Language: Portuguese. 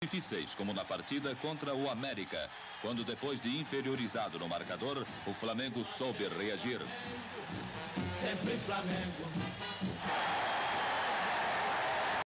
difíceis, como na partida contra o América, quando depois de inferiorizado no marcador, o Flamengo soube reagir. Sempre Flamengo.